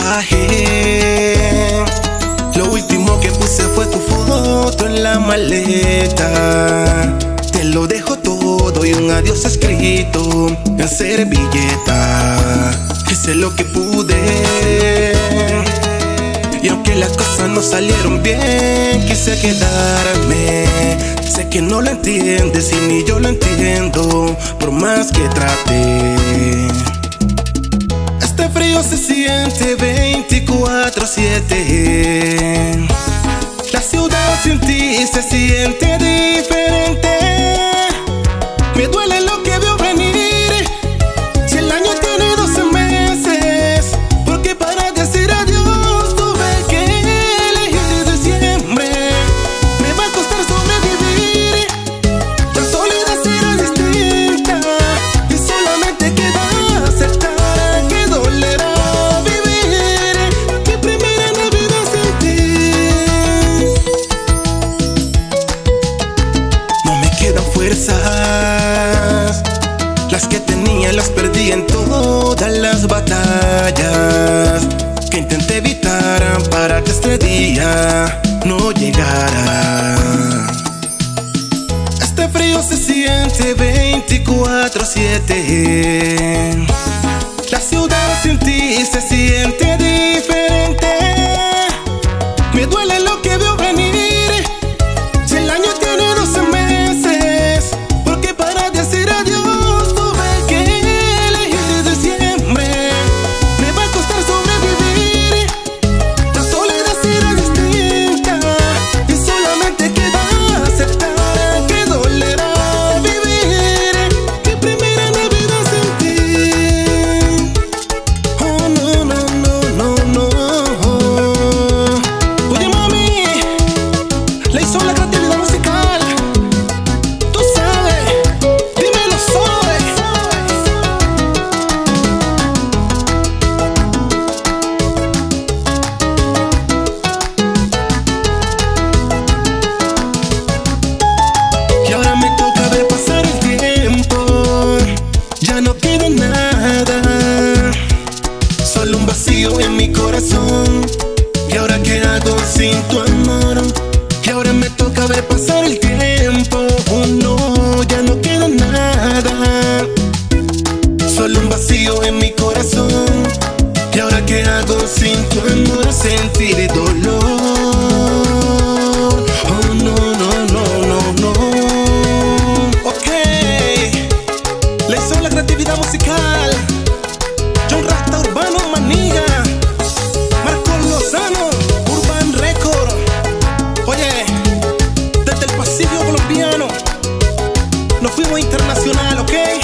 equipaje. Lo último que puse fue tu foto en la maleta. Te lo dejo todo y un adiós escrito en servilleta. Hice lo que pude y aunque las cosas no salieron bien, quise quedarme. Sé que no lo entiendes y ni yo lo entiendo, por más que trate. Este frío se siente 24/7. La ciudad sin ti se siente diferente. Me duele lo que veo venir. Si el año tiene 12 meses, porque para decir adiós tuve que elegir diciembre. Me va a costar sobrevivir. La soledad será distinta y solamente queda aceptar que dolerá vivir mi primera Navidad sin ti. No me quedan fuerzas, las que tenía las perdí en todas las batallas que intenté evitar para que este día no llegara. Este frío se siente 24/7. La ciudad sin ti se siente diferente. Me duele lo que veo venir. Si el año tiene 12 meses, porque para decir adiós tuve que elegir diciembre. Me va a costar sobrevivir. La soledad será distinta y solamente queda aceptar que dolerá vivir mi primera Navidad sin ti. Oh, no, no, no, no, no. Oye, mami, le hizo la creatividad musical. Tú sabes, dímelo, soy. Y ahora me toca ver pasar el tiempo. Ya no queda nada, solo un vacío en mi corazón. ¿Y ahora qué hago sin tu amor? Y ahora me toca ver pasar el tiempo. Oh no, ya no queda nada, solo un vacío en mi corazón. ¿Y ahora qué hago sin tu amor? Sentir dolor. Oh no, no, no, no, no. Ok, le hizo la creatividad musical John Rasta Urbano Maniga, Marcos Lozano, Urban Record. Oye, desde el Pacífico colombiano nos fuimos internacional, ok.